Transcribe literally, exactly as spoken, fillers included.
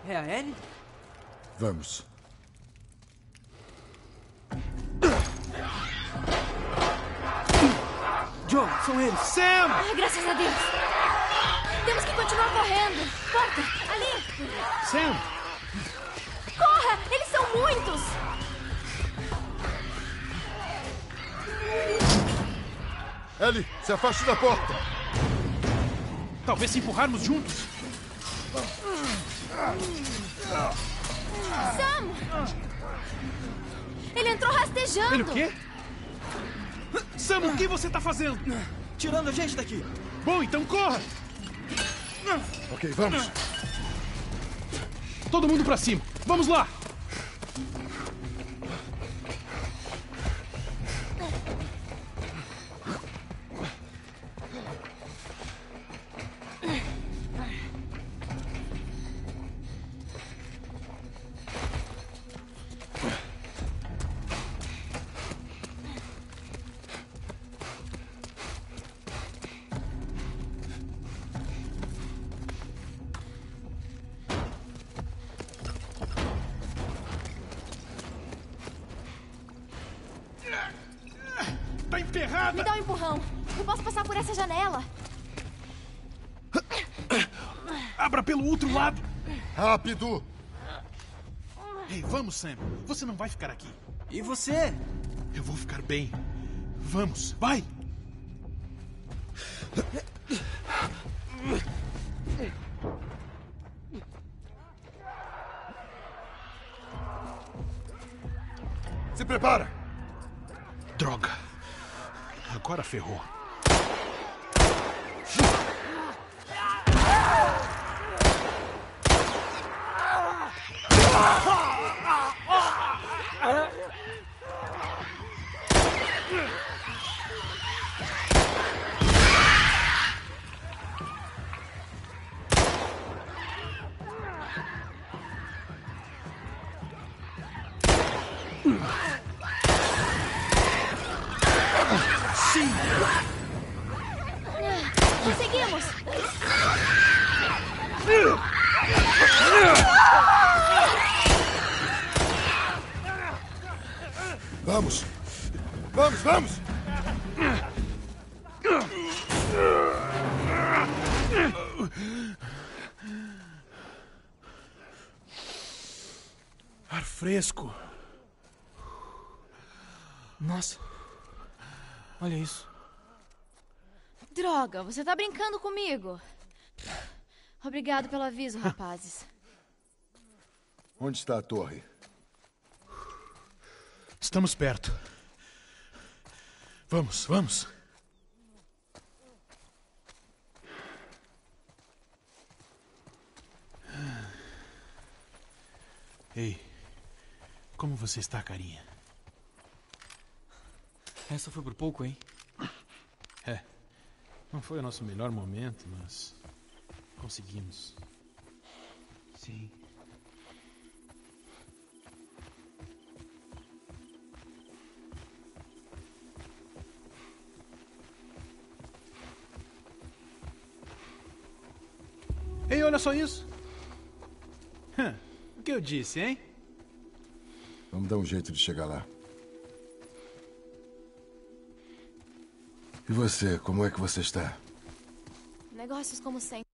É a Ellie? Vamos. Joe, são eles. Sam! Ah, graças a Deus. Temos que continuar correndo. Porta, ali. Sam! Corra! Eles são muitos! Ellie, se afaste da porta. Talvez se empurrarmos juntos. Sam! Ele entrou rastejando. Ele o quê? Sam, o que você tá fazendo? Tirando a gente daqui. Bom, então corra! Ok, vamos. Todo mundo pra cima. Vamos lá! Tá emperrada! Me dá um empurrão. Eu posso passar por essa janela. Abra pelo outro lado! Rápido! Ei, vamos, Sam. Você não vai ficar aqui. E você? Eu vou ficar bem. Vamos, vai! Se prepara! Droga. Agora ferrou. Conseguimos! Vamos! Vamos, vamos! Ar fresco. Nossa. Olha isso. Droga, você tá brincando comigo. Obrigado pelo aviso, rapazes. Onde está a torre? Estamos perto. Vamos, vamos. Ei, como você está, carinha? Essa foi por pouco, hein? É, não foi o nosso melhor momento, mas conseguimos. Sim. Ei, olha só isso. Hã, o que eu disse, hein? Vamos dar um jeito de chegar lá. E você, como é que você está? Negócios como sempre.